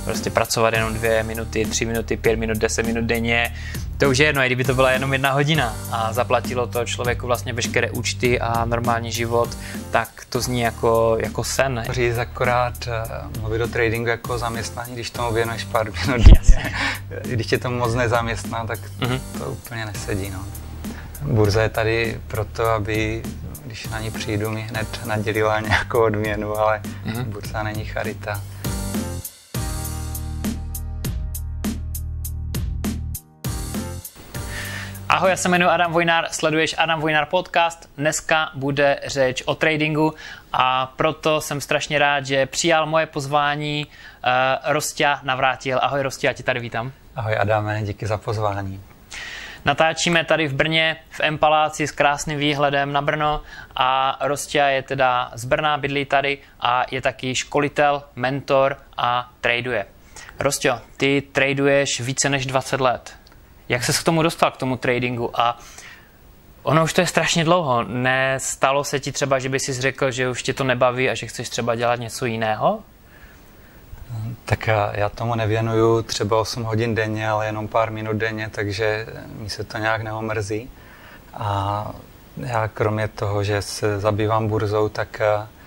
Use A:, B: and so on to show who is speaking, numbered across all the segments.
A: Prostě pracovat jenom 2 minuty, 3 minuty, 5 minut, 10 minut denně, to už je jedno, i kdyby to byla jenom 1 hodina a zaplatilo to člověku vlastně veškeré účty a normální život, tak to zní jako sen.
B: Říct akorát mluvit o tradingu jako zaměstnání, když tomu věnuješ pár minut denně. Když tě to moc nezaměstná, tak to úplně nesedí. No. Burza je tady proto, aby, když na ní přijdu, mi hned nadělila nějakou odměnu, ale burza není charita.
A: Ahoj, já se jmenuji Adam Vojnár, sleduješ Adam Vojnár podcast. Dneska bude řeč o tradingu a proto jsem strašně rád, že přijal moje pozvání Rostia Navrátil. Ahoj Rostia, já tě tady vítám.
B: Ahoj Adame, díky za pozvání.
A: Natáčíme tady v Brně, v M-paláci s krásným výhledem na Brno a Rostia je teda z Brna, bydlí tady a je taky školitel, mentor a traduje. Rostio, ty traduješ více než 20 let. Jak ses k tomu dostal, k tomu tradingu? A ono už to je strašně dlouho. Nestalo se ti třeba, že by si řekl, že už tě to nebaví a že chceš třeba dělat něco jiného?
B: Tak já tomu nevěnuju třeba 8 hodin denně, ale jenom pár minut denně, takže mi se to nějak neomrzí. A já kromě toho, že se zabývám burzou, tak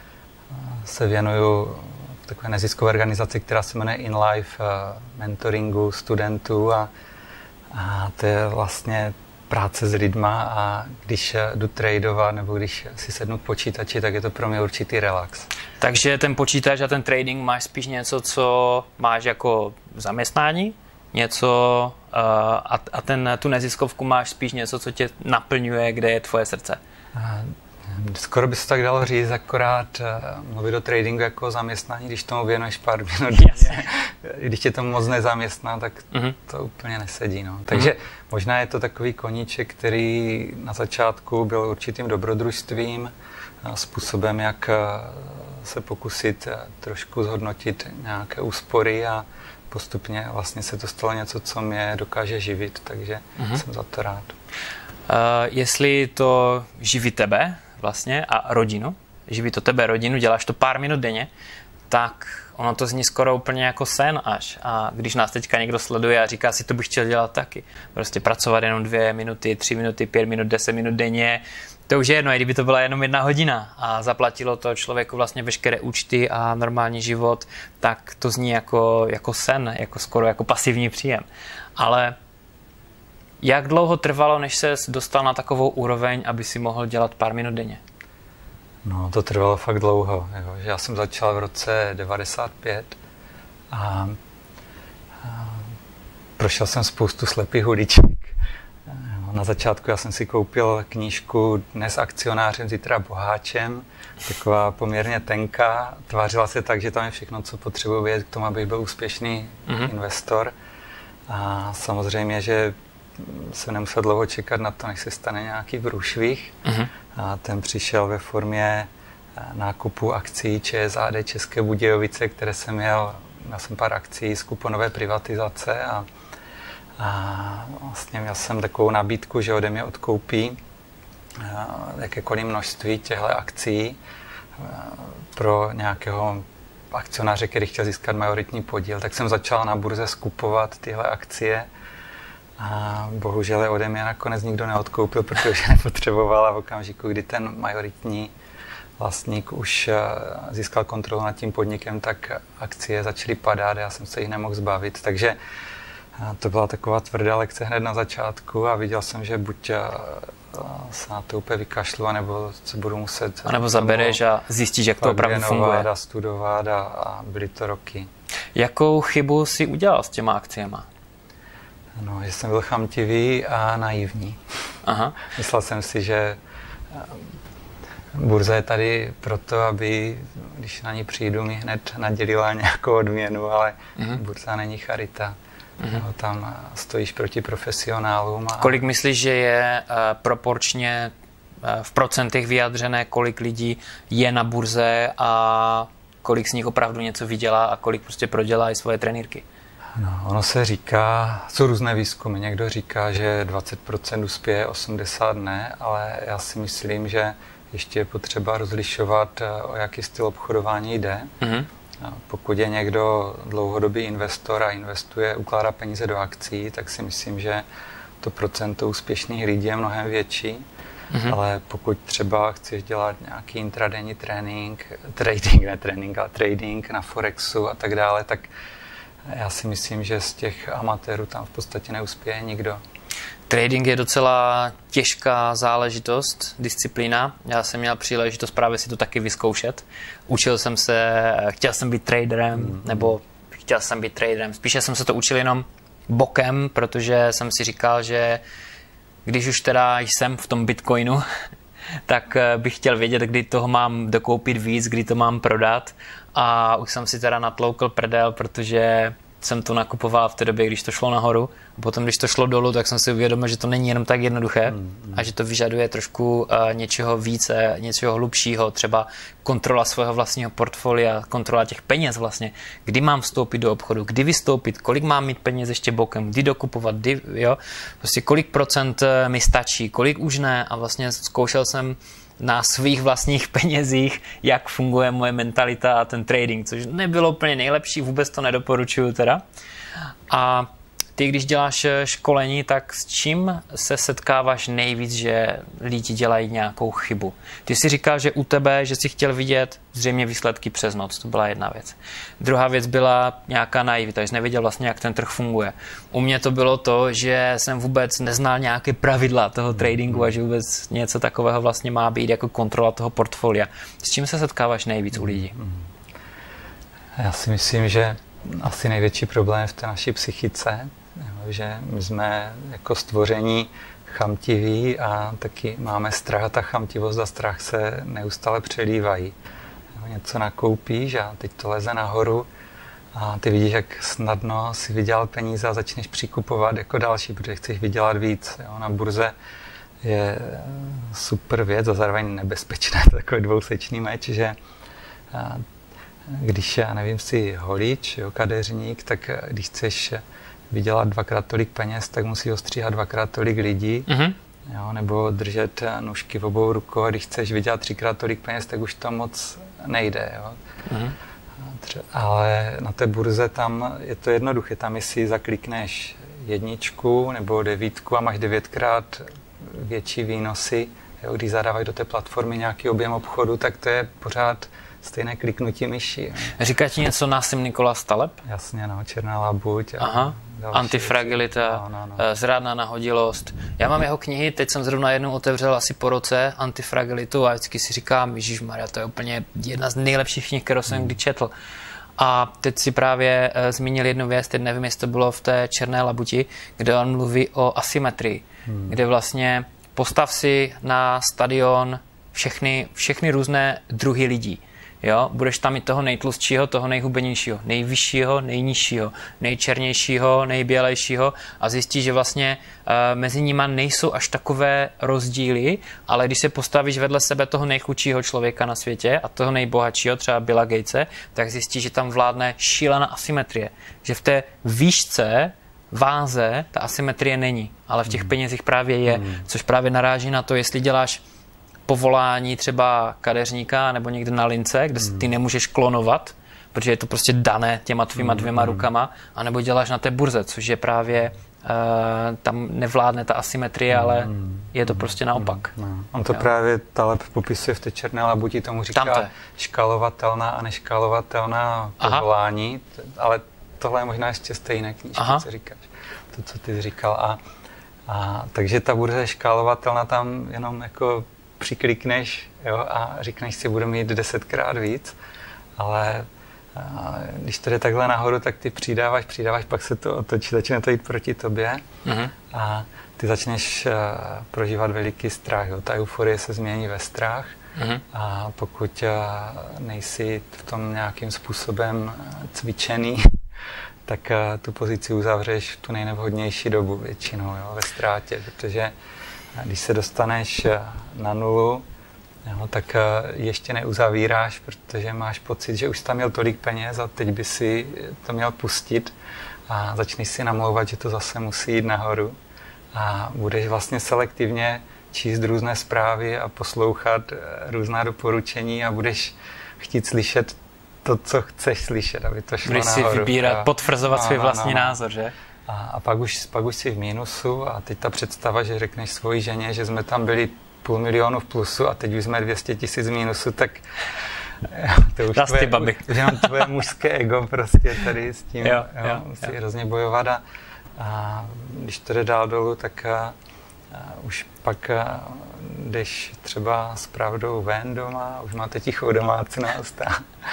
B: se věnuju takové neziskové organizaci, která se jmenuje InLife, mentoringu studentů a to je vlastně práce s lidma a když jdu tradovat nebo když si sednu k počítači, tak je to pro mě určitý relax.
A: Takže ten počítač a ten trading máš spíš něco, co máš jako zaměstnání, něco a tu neziskovku máš spíš něco, co tě naplňuje, kde je tvoje srdce?
B: Skoro by se tak dalo říct, akorát mluvit o tradingu jako zaměstnání, když tomu věnuješ pár minut denně. Když tě to moc nezaměstná, tak to úplně nesedí. No. Takže možná je to takový koníček, který na začátku byl určitým dobrodružstvím, způsobem, jak se pokusit trošku zhodnotit nějaké úspory a postupně vlastně se to stalo něco, co mě dokáže živit, takže jsem za to rád.
A: Jestli to živí tebe vlastně a rodinu, živí to tebe, rodinu, děláš to pár minut denně, tak ono to zní skoro úplně jako sen až. A když nás teďka někdo sleduje a říká si, to bych chtěl dělat taky. Prostě pracovat jenom 2 minuty, 3 minuty, 5 minut, 10 minut denně, to už je jedno, i kdyby to byla jenom 1 hodina a zaplatilo to člověku vlastně veškeré účty a normální život, tak to zní jako sen, skoro jako pasivní příjem. Ale jak dlouho trvalo, než ses dostal na takovou úroveň, aby si mohl dělat pár minut denně?
B: No, to trvalo fakt dlouho. Jo. Já jsem začal v roce 95 a prošel jsem spoustu slepých uliček. Na začátku já jsem si koupil knížku Dnes akcionářem, zítra boháčem, taková poměrně tenká. Tvářila se tak, že tam je všechno, co potřebuji vědět k tomu, abych byl úspěšný investor. A samozřejmě, že jsem nemusel dlouho čekat na to, než se stane nějaký průšvih. A ten přišel ve formě nákupu akcí ČSAD České Budějovice, které jsem měl jsem pár akcí z kuponové privatizace a vlastně měl jsem takovou nabídku, že ode mě odkoupí jakékoliv množství těchto akcí pro nějakého akcionáře, který chtěl získat majoritní podíl. Tak jsem začal na burze skupovat tyhle akcie a bohužel je ode mě nakonec nikdo neodkoupil, protože nepotřeboval a v okamžiku, kdy ten majoritní vlastník už získal kontrolu nad tím podnikem, tak akcie začaly padat a já jsem se jich nemohl zbavit. Takže to byla taková tvrdá lekce hned na začátku a viděl jsem, že buď se na to úplně vykašlu, anebo se budu muset...
A: A nebo zabereš a zjistíš, jak to opravdu funguje.
B: A studovat a byly to roky.
A: Jakou chybu si udělal s těma akciema?
B: No, že jsem byl chamtivý a naivní.
A: Aha.
B: Myslel jsem si, že burza je tady proto, aby, když na ní přijdu, mi hned nadělila nějakou odměnu, ale burza není charita. No, tam stojíš proti profesionálům.
A: Kolik myslíš, že je proporčně v procentech vyjadřené, kolik lidí je na burze a kolik z nich opravdu něco vydělá a kolik prostě prodělá i svoje trenýrky?
B: No, ono se říká, jsou různé výzkumy. Někdo říká, že 20% uspěje, 80% ne, ale já si myslím, že ještě je potřeba rozlišovat, o jaký styl obchodování jde. Pokud je někdo dlouhodobý investor a ukládá peníze do akcí, tak si myslím, že to procento úspěšných lidí je mnohem větší. Ale pokud třeba chceš dělat nějaký intradenní trading na Forexu a tak dále, tak já si myslím, že z těch amatérů tam v podstatě neuspěje nikdo.
A: Trading je docela těžká záležitost, disciplína. Já jsem měl příležitost právě si to taky vyzkoušet. Učil jsem se, chtěl jsem být traderem, spíše jsem se to učil jenom bokem, protože jsem si říkal, že když už teda jsem v tom Bitcoinu, tak bych chtěl vědět, kdy toho mám dokoupit víc, kdy to mám prodat. A už jsem si teda natloukl prdel, protože jsem to nakupoval v té době, když to šlo nahoru. A potom, když to šlo dolů, tak jsem si uvědomil, že to není jenom tak jednoduché a že to vyžaduje trošku něčeho více, něčeho hlubšího, třeba kontrola svého vlastního portfolia, kontrola těch peněz vlastně. Kdy mám vstoupit do obchodu, kdy vystoupit, kolik mám mít peněz ještě bokem, kdy dokupovat, prostě kolik procent mi stačí, kolik už ne. A vlastně zkoušel jsem na svých vlastních penězích, jak funguje moje mentalita a ten trading, což nebylo úplně nejlepší, vůbec to nedoporučuju teda. A ty, když děláš školení, tak s čím se setkáváš nejvíc, že lidi dělají nějakou chybu? Ty jsi říkal, že u tebe, že jsi chtěl vidět zřejmě výsledky přes noc, to byla jedna věc. Druhá věc byla nějaká naivita, že jsi nevěděl vlastně, jak ten trh funguje. U mě to bylo to, že jsem vůbec neznal nějaké pravidla toho tradingu a že vůbec něco takového vlastně má být jako kontrola toho portfolia. S čím se setkáváš nejvíc u lidí?
B: Já si myslím, že asi největší problém je v té naší psychice, že my jsme jako stvoření chamtiví a taky máme strach a ta chamtivost a strach se neustále přelívají. Něco nakoupíš a teď to leze nahoru a ty vidíš, jak snadno si vydělal peníze a začneš přikupovat jako další, protože chceš vydělat víc. Na burze je super věc a zároveň nebezpečné, takový dvousečný meč, že když, já nevím, jsi holič, kadeřník, tak když chceš vydělat dvakrát tolik peněz, tak musí ostříhat dvakrát tolik lidí, nebo držet nůžky v obou rukou, a když chceš vydělat třikrát tolik peněz, tak už to moc nejde. Ale na té burze tam je to jednoduché, tam jestli zaklikneš 1 nebo 9 a máš 9krát větší výnosy, když zadávají do té platformy nějaký objem obchodu, tak to je pořád stejné kliknutí myši.
A: Říká ti něco Nassim Nicholas Taleb?
B: Jasně, černá labuť.
A: Antifragilita, zrádná nahodilost. Já mám jeho knihy, teď jsem zrovna jednou otevřel asi po roce Antifragilitu a vždycky si říkám, ježišmarja, to je úplně jedna z nejlepších knih, kterou jsem kdy četl. A teď si právě zmínil jednu věc, teď nevím, jestli to bylo v té černé labuti, kde on mluví o asymetrii, kde vlastně postav si na stadion všechny různé druhy lidí. Jo? Budeš tam mít toho nejtlustšího, toho nejhubenějšího, nejvyššího, nejnižšího, nejčernějšího, nejbělejšího a zjistíš, že vlastně mezi nimi nejsou až takové rozdíly, ale když se postavíš vedle sebe toho nejchudšího člověka na světě a toho nejbohatšího, třeba Billa Gatese, tak zjistíš, že tam vládne šílená asymetrie. Že v té výšce váze ta asymetrie není, ale v těch penězích právě je, což právě naráží na to, jestli děláš povolání třeba kadeřníka nebo někde na lince, kde ty nemůžeš klonovat, protože je to prostě dané těma tvýma 2 rukama, anebo děláš na té burze, což je právě tam nevládne ta asymetrie, ale je to prostě naopak.
B: On to právě Taleb popisuje v té černé labuti, tomu říká škálovatelná a neškálovatelná povolání, ale tohle je možná ještě stejné knížky, co říkáš, to, co ty říkal. Takže ta burza je škálovatelná, tam jenom jako přiklikneš a říkneš si, budu mít 10krát víc, ale když to jde takhle nahoru, tak ty přidáváš, pak se to otočí, začne to jít proti tobě a ty začneš prožívat veliký strach. Ta euforie se změní ve strach a pokud nejsi v tom nějakým způsobem cvičený, tak tu pozici uzavřeš v tu nejnevhodnější dobu většinou ve ztrátě, protože když se dostaneš na nulu, tak ještě neuzavíráš, protože máš pocit, že už jsi tam měl tolik peněz a teď by si to měl pustit a začneš si namlouvat, že to zase musí jít nahoru a budeš vlastně selektivně číst různé zprávy a poslouchat různá doporučení a budeš chtít slyšet to, co chceš slyšet, aby to šlo
A: budeš
B: nahoru.
A: Si vybírat, potvrzovat svůj vlastní názor, že?
B: A pak už jsi v mínusu a teď ta představa, že řekneš svojí ženě, že jsme tam byli 500 000 v plusu a teď už jsme 200 000 v mínusu, tak to už jenom tvoje mužské ego prostě tady s tím musí hrozně bojovat a když to jde dál dolů, tak už pak jdeš třeba s pravdou ven doma, už máte tichou domácnost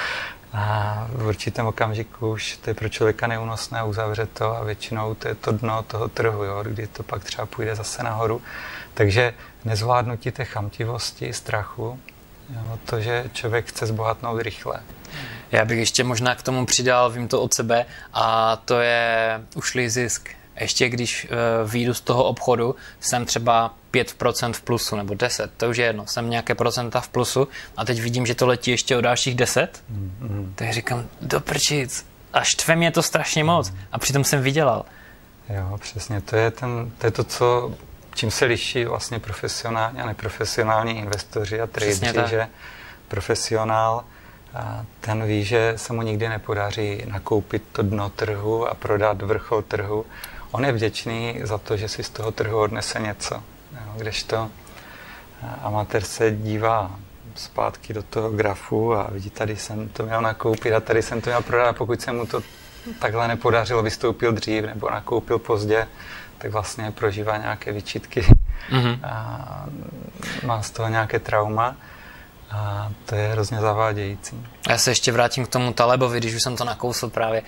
B: a v určitém okamžiku už to je pro člověka neúnosné, uzavře to a většinou to je to dno toho trhu, jo, kdy to pak třeba půjde zase nahoru. Takže nezvládnutí té chamtivosti, strachu, jo, to, že člověk chce zbohatnout rychle.
A: Já bych ještě možná k tomu přidal, vím to od sebe, a to je ušlý zisk. Ještě když vyjdu z toho obchodu, jsem třeba 5% v plusu nebo 10, to už je jedno, jsem nějaké procenta v plusu a teď vidím, že to letí ještě o dalších 10, tak říkám, do prčic, a štve mě to strašně moc a přitom jsem vydělal.
B: Jo, přesně, to je to, co, čím se liší vlastně profesionální a neprofesionální investoři a tradeři, že profesionál ten ví, že se mu nikdy nepodaří nakoupit to dno trhu a prodat vrchol trhu. On je vděčný za to, že si z toho trhu odnese něco. Jo, kdežto amatér se dívá zpátky do toho grafu a vidí, tady jsem to měl nakoupit a tady jsem to měl prodat. A pokud se mu to takhle nepodařilo, vystoupil dřív nebo nakoupil pozdě, tak vlastně prožívá nějaké výčitky. A má z toho nějaké trauma. A to je hrozně zavádějící.
A: Já se ještě vrátím k tomu Talebovi, když už jsem to nakousl právě.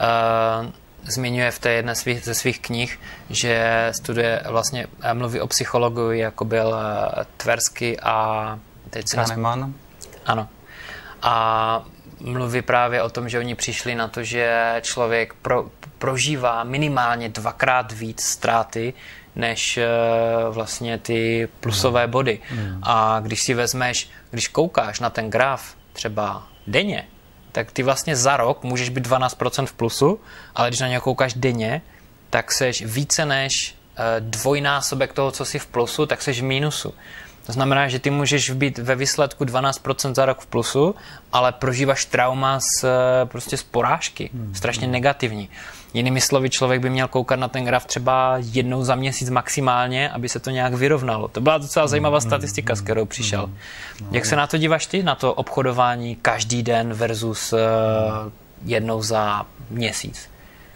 A: Zmiňuje v té jedné ze svých knih, že studuje vlastně, mluví o psychologii, jako byl Tversky a teď si
B: Kahneman.
A: Ano. A mluví právě o tom, že oni přišli na to, že člověk prožívá minimálně 2x víc ztráty, než vlastně ty plusové body. A když si vezmeš, když koukáš na ten graf třeba denně, tak ty vlastně za rok můžeš být 12% v plusu, ale když na něj koukáš denně, tak seš více než dvojnásobek toho, co jsi v plusu, tak seš v mínusu. To znamená, že ty můžeš být ve výsledku 12% za rok v plusu, ale prožíváš trauma prostě z porážky. Strašně negativní. Jinými slovy, člověk by měl koukat na ten graf třeba jednou za měsíc maximálně, aby se to nějak vyrovnalo. To byla docela zajímavá statistika, s kterou přišel. Jak se na to díváš ty, na to obchodování každý den versus jednou za měsíc?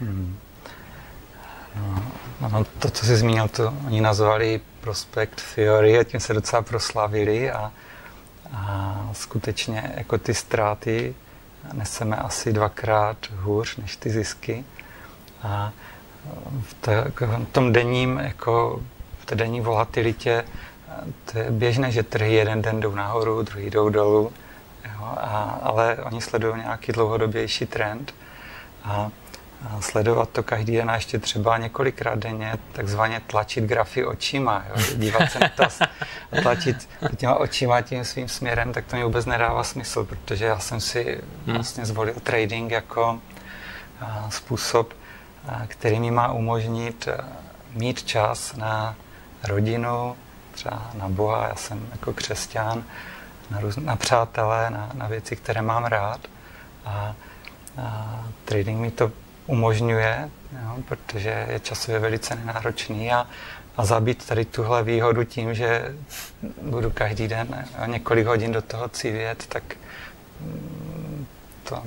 B: No, to, co jsi zmínil, to oni nazvali prospect theory a tím se docela proslavili a skutečně jako ty ztráty neseme asi 2x hůř než ty zisky. A v tom denním, jako v té denní volatilitě, to je běžné, že trhy jeden den jdou nahoru, druhý jdou dolů, jo, ale oni sledují nějaký dlouhodobější trend a sledovat to každý den a ještě třeba několikrát denně, takzvaně tlačit grafy očima, jo, dívat se na to a tlačit těma očima tím svým směrem, tak to mi vůbec nedává smysl, protože já jsem si vlastně zvolil trading jako způsob, který mi má umožnit mít čas na rodinu, třeba na Boha, já jsem jako křesťan, na přátelé, na věci, které mám rád. A trading mi to umožňuje, jo, protože je časově velice nenáročný a zabít tady tuhle výhodu tím, že budu každý den několik hodin do toho civět, tak to...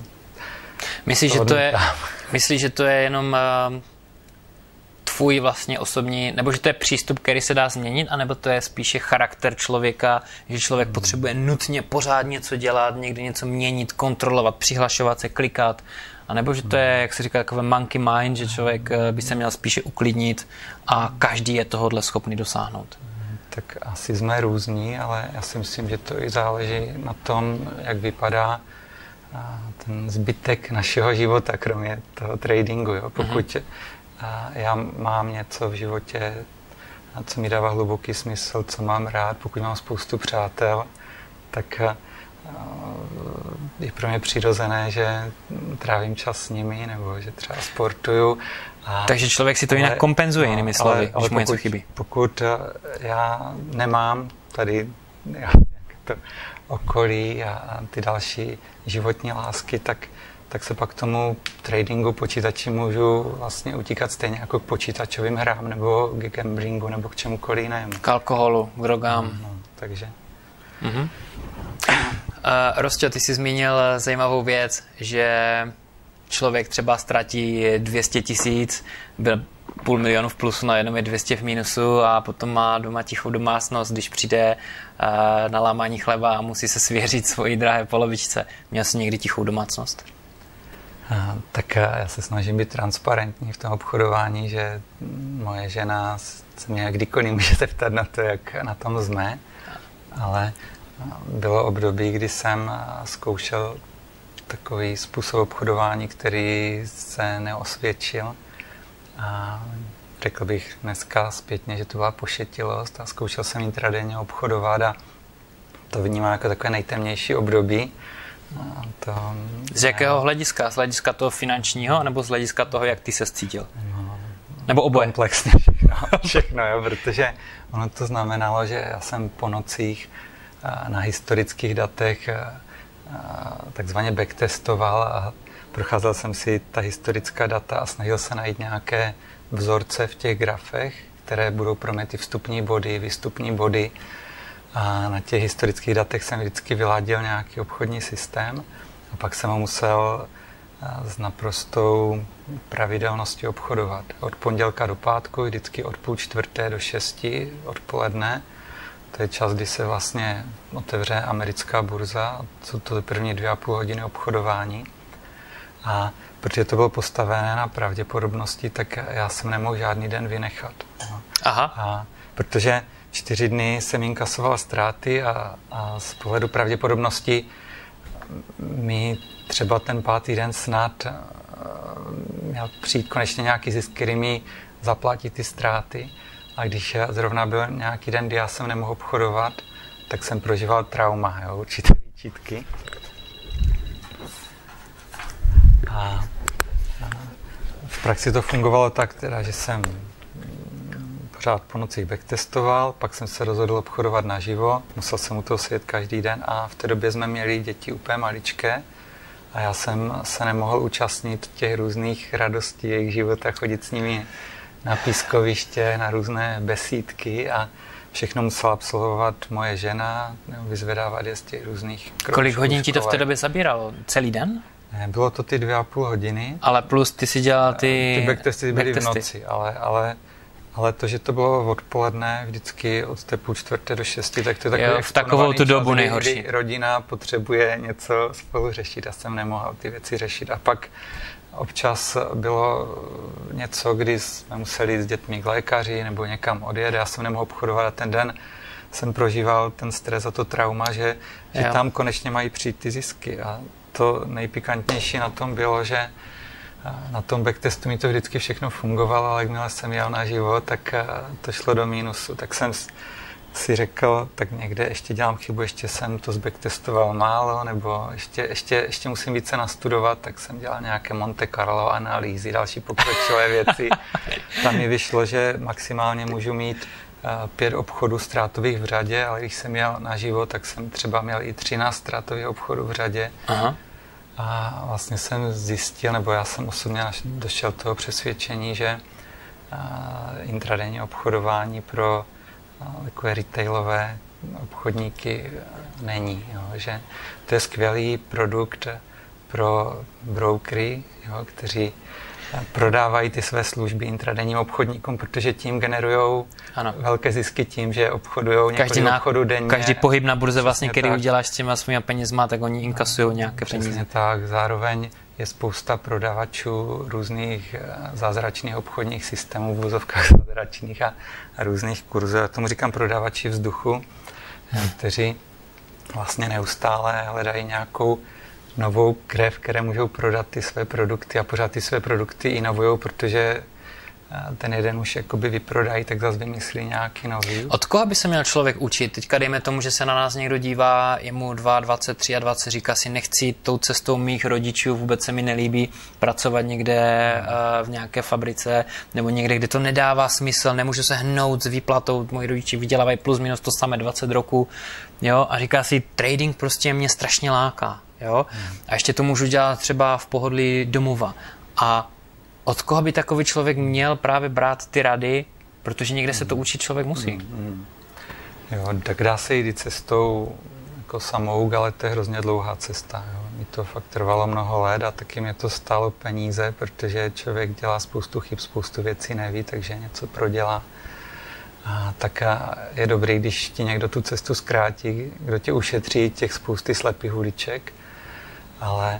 A: Myslíš, že to je jenom tvůj vlastně osobní, nebo že to je přístup, který se dá změnit, anebo to je spíše charakter člověka, že člověk potřebuje nutně pořád něco dělat, někdy něco měnit, kontrolovat, přihlašovat se, klikat, anebo že to je, jak se říká, takové monkey mind, že člověk by se měl spíše uklidnit a každý je tohodle schopný dosáhnout.
B: Tak asi jsme různí, ale já si myslím, že to i záleží na tom, jak vypadá ten zbytek našeho života, kromě toho tradingu. Jo. Pokud já mám něco v životě, co mi dává hluboký smysl, co mám rád, pokud mám spoustu přátel, tak je pro mě přirozené, že trávím čas s nimi, nebo že třeba sportuju.
A: Takže člověk si to jinak kompenzuje, jinými slovy, když mu něco chybí.
B: Pokud já nemám tady to okolí a ty další životní lásky, tak se pak k tomu tradingu počítači můžu vlastně utíkat stejně jako k počítačovým hrám nebo k gamblingu nebo k čemukoliv jinému.
A: K alkoholu, k drogám.
B: No, takže.
A: Rostě, ty jsi zmínil zajímavou věc, že člověk třeba ztratí 200 000, byl 500 000 v plusu, najednou je 200 v mínusu a potom má doma tichou domácnost, když přijde na lámání chleba a musí se svěřit svojí drahé polovičce. Měl jsi někdy tichou domácnost?
B: Tak já se snažím být transparentní v tom obchodování, že moje žena se mě kdykoliv může zeptat na to, jak na tom jsme, ale bylo období, kdy jsem zkoušel takový způsob obchodování, který se neosvědčil. A řekl bych dneska zpětně, že to byla pošetilost a zkoušel jsem intradenně obchodovat a to vnímám jako takové nejtemnější období.
A: Z jakého hlediska? Z hlediska toho finančního nebo z hlediska toho, jak ty se cítil? Nebo oboje?
B: Komplexně všechno, jo, protože ono to znamenalo, že já jsem po nocích na historických datech takzvaně backtestoval a procházel jsem si ta historická data a snažil se najít nějaké vzorce v těch grafech, které budou pro mě ty vstupní body, výstupní body. A na těch historických datech jsem vždycky vyladil nějaký obchodní systém a pak jsem ho musel s naprostou pravidelností obchodovat. Od pondělka do pátku, vždycky od 3:30 do 6 odpoledne. To je čas, kdy se vlastně otevře americká burza. Jsou to první 2,5 hodiny obchodování. A protože to bylo postavené na pravděpodobnosti, tak já jsem nemohl žádný den vynechat.
A: Aha.
B: A protože 4 dny jsem inkasoval ztráty a z pohledu pravděpodobnosti mi třeba ten 5. den snad měl přijít konečně nějaký zisk, který mi zaplatí ty ztráty. A když zrovna byl nějaký den, kdy já jsem nemohl obchodovat, tak jsem prožíval trauma, jo, určité výčitky. A v praxi to fungovalo tak, teda, že jsem pořád po nocích backtestoval, pak jsem se rozhodl obchodovat naživo, musel jsem u toho sedět každý den a v té době jsme měli děti úplně maličké a já jsem se nemohl účastnit těch různých radostí jejich života, chodit s nimi na pískoviště, na různé besídky a všechno musela absolvovat moje žena, vyzvedávat je z těch různých kroužků.
A: Kolik hodin ti to v té době zabíralo? Celý den?
B: Ne, bylo to ty 2,5 hodiny.
A: Ale plus ty si dělal ty
B: backtesty byly v noci, ale to, že to bylo odpoledne, vždycky od té 3:30 do 6, tak to je takový
A: v takovou tu dobu nejhorší.
B: Kdy rodina potřebuje něco spolu řešit a jsem nemohl ty věci řešit. A pak občas bylo něco, kdy jsme museli jít s dětmi k lékaři nebo někam odjet. Já jsem nemohl obchodovat a ten den jsem prožíval ten stres a to trauma, že tam konečně mají přijít ty zisky. A to nejpikantnější na tom bylo, že na tom backtestu mi to vždycky všechno fungovalo, ale jakmile jsem jel na život, tak to šlo do mínusu. Tak jsem si řekl, tak někde ještě dělám chybu, ještě jsem to zbacktestoval málo, nebo ještě musím více nastudovat, tak jsem dělal nějaké Monte Carlo analýzy, další pokročilé věci. Tam mi vyšlo, že maximálně můžu mít 5 obchodů ztrátových v řadě, ale když jsem jel na život, tak jsem třeba měl i 13 ztrátových obchodů v řadě.
A: Aha.
B: A vlastně jsem zjistil, nebo já jsem osobně došel toho přesvědčení, že intradenní obchodování pro takové retailové obchodníky není. Jo, že to je skvělý produkt pro brokery, jo, kteří prodávají ty své služby intradenním obchodníkům, protože tím generují velké zisky tím, že obchodují několik obchodů denně.
A: Každý pohyb na burze, vlastně, který uděláš s těma svými penězma, tak oni inkasují nějaké peníze.
B: Přesně tak. Zároveň je spousta prodavačů různých zázračných obchodních systémů, v vozovkách zázračných a různých kurzů. Já tomu říkám prodavači vzduchu, kteří vlastně neustále hledají nějakou novou krev, které můžou prodat ty své produkty a pořád ty své produkty inovují, protože ten jeden už jakoby vyprodají, tak zase vymyslí nějaký nový.
A: Od koho by se měl člověk učit? Teďka dejme tomu, že se na nás někdo dívá, je mu 22, 23, říká si, nechci jít tou cestou mých rodičů, vůbec se mi nelíbí pracovat někde v nějaké fabrice nebo někde, kde to nedává smysl, nemůžu se hnout s výplatou, moji rodiči vydělávají plus minus to samé 20 roků, jo, a říká si, trading prostě mě strašně láká, jo, a ještě to můžu dělat třeba v pohodlí domova. A od koho by takový člověk měl právě brát ty rady, protože někde se to učit člověk musí.
B: Jo, tak dá se jít cestou jako samouk, ale to je hrozně dlouhá cesta. Jo. Mi to fakt trvalo mnoho let a taky mě to stálo peníze, protože člověk dělá spoustu chyb, spoustu věcí neví, takže něco prodělá. Tak je dobrý, když ti někdo tu cestu zkrátí, kdo tě ušetří těch spousty slepých uliček, ale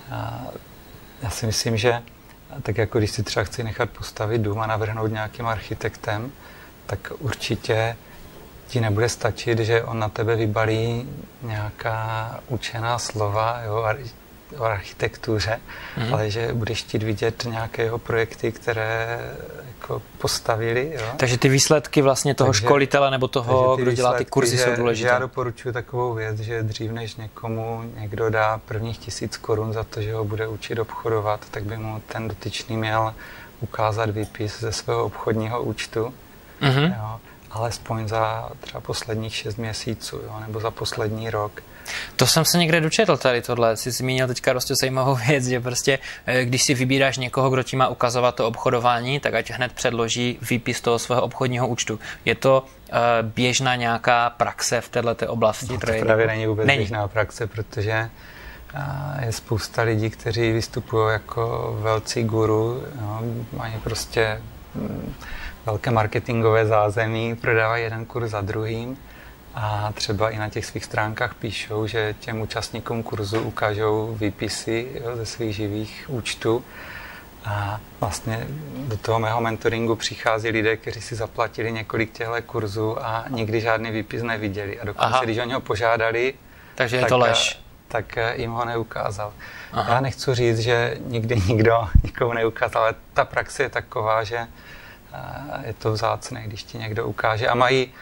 B: já si myslím, že tak jako když si třeba chci nechat postavit dům a navrhnout nějakým architektem, tak určitě ti nebude stačit, že on na tebe vybalí nějaká učená slova, jo, o architektuře, ale že budeš chtít vidět nějaké jeho projekty, které jako postavili. Jo.
A: Takže ty výsledky vlastně toho školitele nebo toho, kdo dělá ty kurzy, jsou důležité.
B: Já doporučuji takovou věc, že dřív než někomu někdo dá prvních 1000 korun za to, že ho bude učit obchodovat, tak by mu ten dotyčný měl ukázat výpis ze svého obchodního účtu. Jo, alespoň za třeba posledních 6 měsíců, jo, nebo za poslední rok.
A: To jsem se někde dočetl tady tohle. Jsi zmínil teďka prostě zajímavou věc, že prostě když si vybíráš někoho, kdo ti má ukazovat to obchodování, tak ať hned předloží výpis toho svého obchodního účtu. Je to běžná nějaká praxe v této oblasti?
B: No, to právě není vůbec běžná praxe, protože je spousta lidí, kteří vystupují jako velcí guru, jo, mají prostě velké marketingové zázemí, prodávají jeden kurz za druhým a třeba i na těch svých stránkách píšou, že těm účastníkům kurzu ukážou výpisy, jo, ze svých živých účtů. A vlastně do toho mého mentoringu přichází lidé, kteří si zaplatili několik těchto kurzů a nikdy žádný výpis neviděli. A dokonce, když oni ho požádali,
A: takže je to lež.
B: Tak jim ho neukázal. Já nechci říct, že nikdy nikdo nikomu neukázal, ale ta praxe je taková, že je to vzácné, když ti někdo ukáže. A mají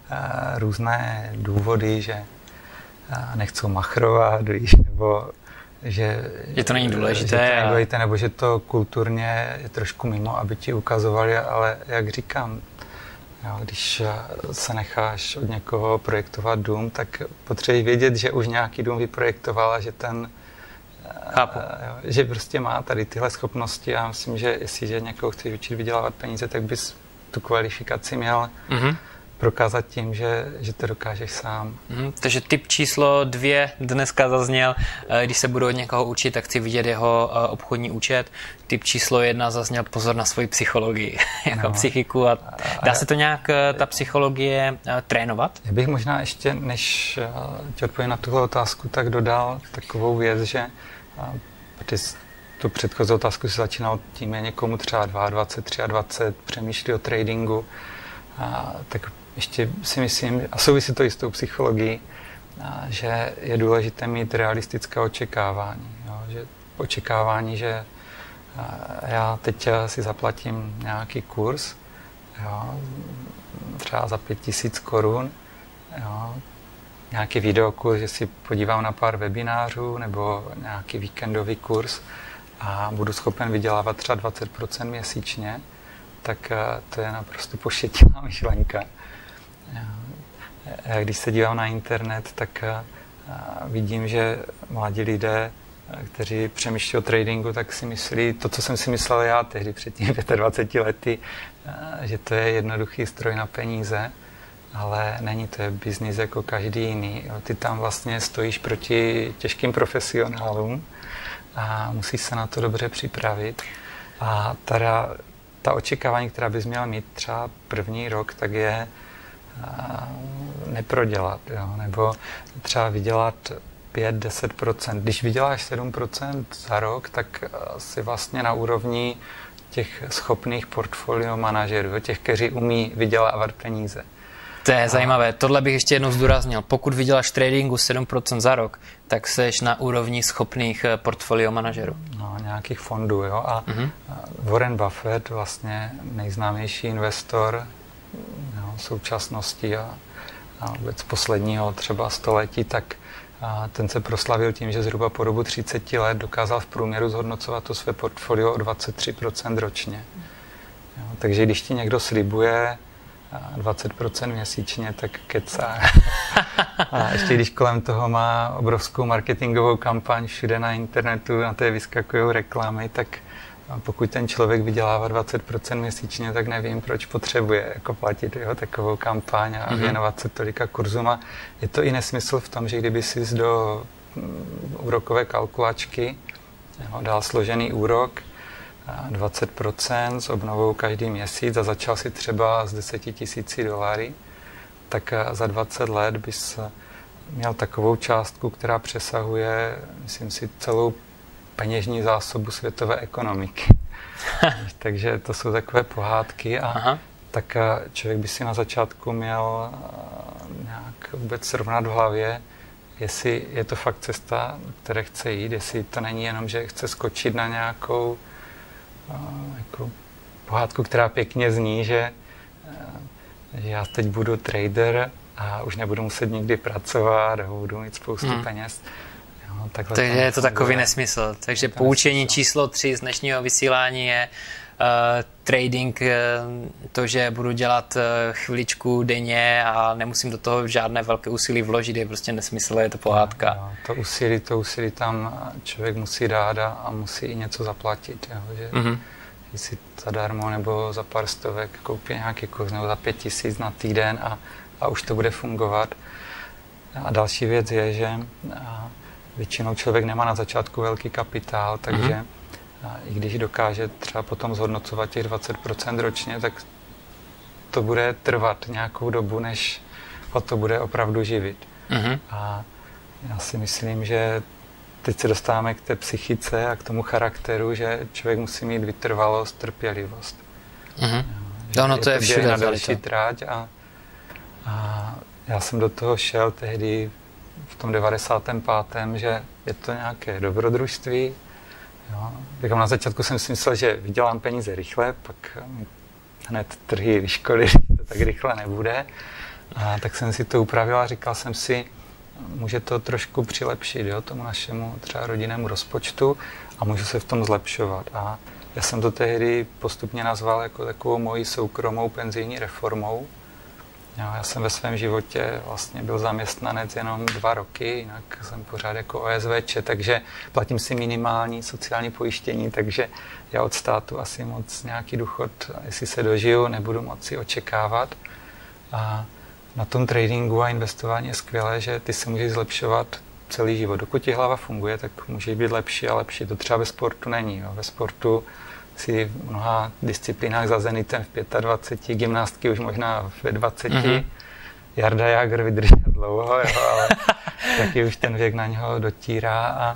B: různé důvody, že nechcou machrovat, nebo že
A: to není důležité,
B: nebo že to kulturně je trošku mimo, aby ti ukazovali, ale jak říkám, jo, když se necháš od někoho projektovat dům, tak potřebuješ vědět, že už nějaký dům vyprojektoval a že ten že prostě má tady tyhle schopnosti a myslím, že jestliže někoho chceš učit vydělávat peníze, tak bys tu kvalifikaci měl prokázat tím, že to dokážeš sám.
A: Takže tip číslo 2 dneska zazněl, když se budu od někoho učit, tak chci vidět jeho obchodní účet. Tip číslo 1 zazněl pozor na svoji psychologii, jako psychiku. A dá se to nějak, ta psychologie, trénovat?
B: Já bych možná ještě, než ti odpovím na tuhle otázku, tak dodal takovou věc, že tu předchozí otázku si začínal tím, je někomu třeba 22, 23, přemýšlí o tradingu, tak ještě si myslím, a souvisí to i s tou psychologií, že je důležité mít realistické očekávání. Jo? Že očekávání, že já teď si zaplatím nějaký kurz, jo? Třeba za 5000 korun, jo? Nějaký videokurs, že si podívám na pár webinářů nebo nějaký víkendový kurz a budu schopen vydělávat třeba 20% měsíčně, tak to je naprosto pošetilá myšlenka. Když se dívám na internet, tak vidím, že mladí lidé, kteří přemýšlí o tradingu, tak si myslí to, co jsem si myslel já tehdy před tím 25 lety, že to je jednoduchý stroj na peníze, ale není, to je biznis jako každý jiný. Ty tam vlastně stojíš proti těžkým profesionálům a musíš se na to dobře připravit. A ta očekávání, která bys měla mít třeba první rok, tak je neprodělat, jo? Nebo třeba vydělat 5-10%. Když vyděláš 7% za rok, tak si vlastně na úrovni těch schopných portfolio manažerů, těch, kteří umí vydělávat peníze.
A: To je zajímavé. Tohle bych ještě jednou zdůraznil. Pokud vyděláš tradingu 7% za rok, tak seš na úrovni schopných portfolio manažerů.
B: No, nějakých fondů, jo. A Warren Buffett, vlastně nejznámější investor současnosti a vůbec posledního třeba století, tak ten se proslavil tím, že zhruba po dobu 30 let dokázal v průměru zhodnocovat to své portfolio o 23% ročně. Jo, takže když ti někdo slibuje 20% měsíčně, tak kecá. A ještě když kolem toho má obrovskou marketingovou kampaň, všude na internetu, na té vyskakují reklamy, tak pokud ten člověk vydělává 20% měsíčně, tak nevím, proč potřebuje jako platit jeho takovou kampaň a věnovat se tolika kurzům. A je to i nesmysl v tom, že kdyby si do úrokové kalkulačky dal složený úrok 20% s obnovou každý měsíc a začal si třeba s $10,000, tak za 20 let bys měl takovou částku, která přesahuje, myslím si, celou peněžní zásobu světové ekonomiky. Takže to jsou takové pohádky a tak člověk by si na začátku měl nějak vůbec srovnat v hlavě, jestli je to fakt cesta, které chce jít, jestli to není jenom, že chce skočit na nějakou jako pohádku, která pěkně zní, že já teď budu trader a už nebudu muset nikdy pracovat a budu mít spoustu peněz.
A: Takže je to takový nesmysl. Takže poučení číslo 3 z dnešního vysílání je trading, to, že budu dělat chviličku denně a nemusím do toho žádné velké úsilí vložit, je prostě nesmysl, je to pohádka.
B: Jo, to úsilí tam člověk musí dát a musí i něco zaplatit. Jo, že jestli zadarmo nebo za pár stovek koupí nějaký kurz nebo za 5 000 na týden a už to bude fungovat. A další věc je, že většinou člověk nemá na začátku velký kapitál, takže i když dokáže třeba potom zhodnocovat těch 20% ročně, tak to bude trvat nějakou dobu, než ho to bude opravdu živit. A já si myslím, že teď se dostáváme k té psychice a k tomu charakteru, že člověk musí mít vytrvalost, trpělivost.
A: To je všude
B: na další tráť a já jsem do toho šel tehdy v tom 95., že je to nějaké dobrodružství. Jo. Na začátku jsem si myslel, že vydělám peníze rychle, pak hned trhy vyškolily, to tak rychle nebude. A tak jsem si to upravil a říkal jsem si, může to trošku přilepšit, jo, tomu našemu třeba rodinnému rozpočtu a můžu se v tom zlepšovat. A já jsem to tehdy postupně nazval jako takovou moji soukromou penzijní reformou. Já jsem ve svém životě vlastně byl zaměstnanec jenom 2 roky, jinak jsem pořád jako OSVČ, takže platím si minimální sociální pojištění, takže já od státu asi moc nějaký důchod, jestli se dožiju, nebudu moci očekávat. A na tom tradingu a investování je skvělé, že ty se můžeš zlepšovat celý život. Dokud ti hlava funguje, tak můžeš být lepší a lepší. To třeba ve sportu není. Jo. Ve sportu si v mnoha disciplínách za Zenitem v 25, gymnástky už možná ve 20. Jarda Jágr vydržel dlouho, jo, ale taky už ten věk na něho dotírá a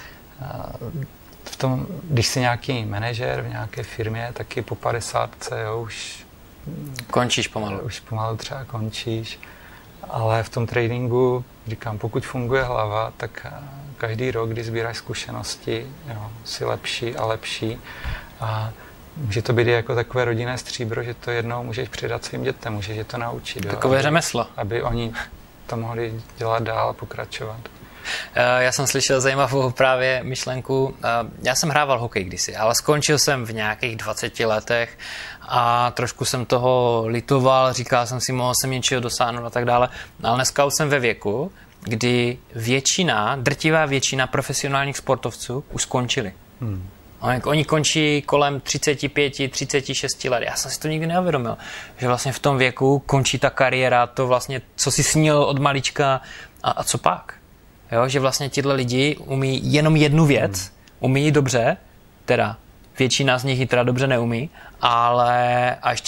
B: v tom, když jsi nějaký manažer v nějaké firmě, taky po 50, jo, už
A: končíš pomalu.
B: Už pomalu třeba končíš, ale v tom tradingu, říkám, pokud funguje hlava, tak každý rok, kdy sbíráš zkušenosti, jo, jsi lepší a lepší. A může to být jako takové rodinné stříbro, že to jednou můžeš předat svým dětem, můžeš je to naučit.
A: Takové řemeslo.
B: Aby oni to mohli dělat dál a pokračovat.
A: Já jsem slyšel zajímavou právě myšlenku. Já jsem hrával hokej kdysi, ale skončil jsem v nějakých 20 letech a trošku jsem toho litoval, říkal jsem si, mohl jsem něčeho dosáhnout a tak dále. Ale dneska už jsem ve věku, kdy drtivá většina profesionálních sportovců už skončili. Oni končí kolem 35, 36 let. Já jsem si to nikdy neuvědomil, že vlastně v tom věku končí ta kariéra, to vlastně, co si snil od malička a co pak. Jo, že vlastně tyhle lidi umí jenom jednu věc, umí dobře, teda většina z nich ji teda dobře neumí, ale a ještě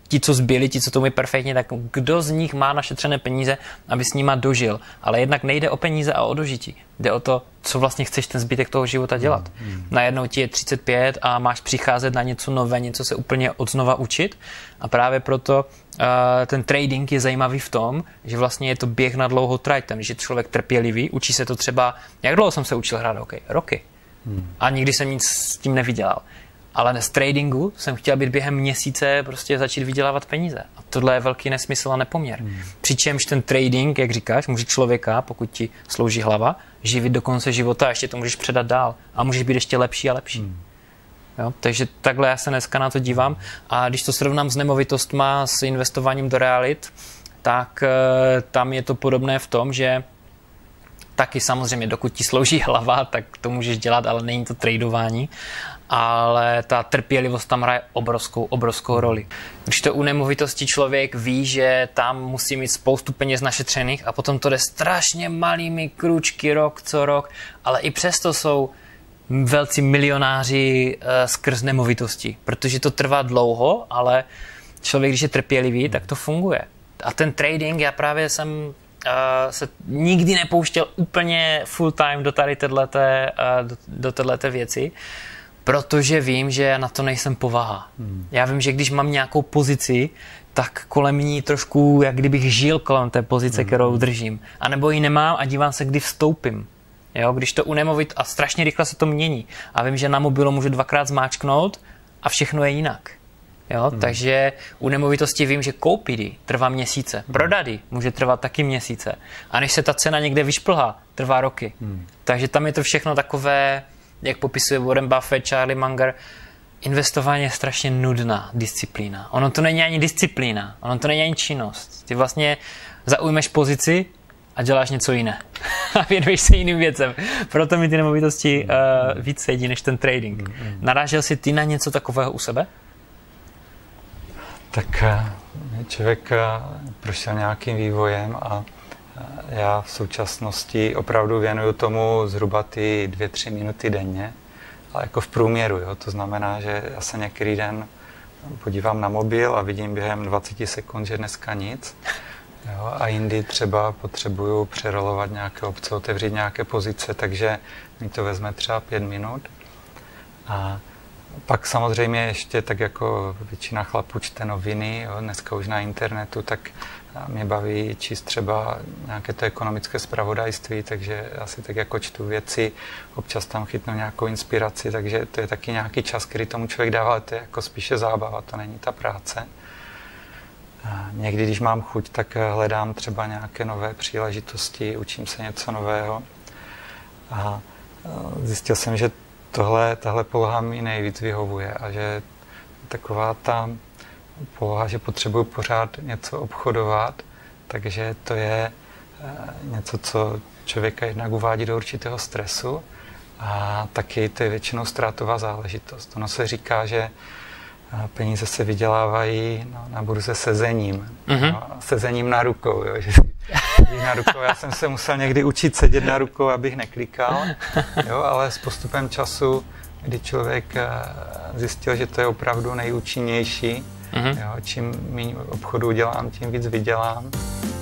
A: ti, co zbyli, ti, co to umí perfektně, tak kdo z nich má našetřené peníze, aby s nima dožil. Ale jednak nejde o peníze a o dožití. Jde o to, co vlastně chceš ten zbytek toho života dělat. Najednou ti je 35 a máš přicházet na něco nové, něco se úplně odznova učit. A právě proto ten trading je zajímavý v tom, že vlastně je to běh na dlouhou trať. Ten, že člověk trpělivý, učí se to třeba, jak dlouho jsem se učil hrát hokej? Roky. A nikdy jsem nic s tím nevydělal. Ale z tradingu jsem chtěl být během měsíce prostě začít vydělávat peníze. A tohle je velký nesmysl a nepoměr. Přičemž ten trading, jak říkáš, může člověka, pokud ti slouží hlava, živit do konce života a ještě to můžeš předat dál. A můžeš být ještě lepší a lepší. Jo? Takže takhle já se dneska na to dívám. A když to srovnám s nemovitostma, s investováním do realit, tak tam je to podobné v tom, že taky samozřejmě, dokud ti slouží hlava, tak to můžeš dělat, ale není to tradování. Ale ta trpělivost tam hraje obrovskou roli. Když to u nemovitosti člověk ví, že tam musí mít spoustu peněz našetřených a potom to jde strašně malými kručky rok co rok, ale i přesto jsou velcí milionáři skrz nemovitosti, protože to trvá dlouho, ale člověk, když je trpělivý, tak to funguje. A ten trading, já právě jsem se nikdy nepouštěl úplně full time do téhleté věci, protože vím, že na to nejsem povaha. Já vím, že když mám nějakou pozici, tak kolem ní trošku, jak kdybych žil kolem té pozice, kterou držím. A nebo ji nemám a dívám se, kdy vstoupím. Jo, když to unemovit a strašně rychle se to mění. A vím, že na mobilu můžu 2krát zmáčknout a všechno je jinak. Jo, takže u nemovitosti vím, že koupit ji trvá měsíce. Prodat ji může trvat taky měsíce. A než se ta cena někde vyšplhá, trvá roky. Takže tam je to všechno takové, jak popisuje Warren Buffett, Charlie Munger, investování je strašně nudná disciplína. Ono to není ani disciplína, ono to není ani činnost. Ty vlastně zaujmeš pozici a děláš něco jiné. A věnuješ se jiným věcem. Proto mi ty nemovitosti víc sedí než ten trading. Narážel jsi ty na něco takového u sebe?
B: Tak člověk prošel nějakým vývojem a já v současnosti opravdu věnuju tomu zhruba ty 2-3 minuty denně, ale jako v průměru, jo? To znamená, že já se některý den podívám na mobil a vidím během 20 sekund, že dneska nic. Jo? A jindy třeba potřebuju přerolovat nějaké opce, otevřít nějaké pozice, takže mi to vezme třeba 5 minut. A pak samozřejmě ještě tak jako většina chlapů čte noviny, jo? Dneska už na internetu, tak mě baví číst třeba nějaké to ekonomické zpravodajství, takže asi tak jako čtu věci, občas tam chytnu nějakou inspiraci, takže to je taky nějaký čas, který tomu člověk dává, ale to je jako spíše zábava, to není ta práce. A někdy, když mám chuť, tak hledám třeba nějaké nové příležitosti, učím se něco nového. A zjistil jsem, že tahle poloha mi nejvíc vyhovuje a že taková ta poloha, že potřebuji pořád něco obchodovat, takže to je něco, co člověka jednak uvádí do určitého stresu a taky to je většinou ztrátová záležitost. Ono se říká, že peníze se vydělávají na burze sezením. Sezením na rukou. Jo, že na rukou. Já jsem se musel někdy učit sedět na rukou, abych neklikal, jo, ale s postupem času, kdy člověk zjistil, že to je opravdu nejúčinnější, jo, čím méně obchodu dělám, tím víc vydělám.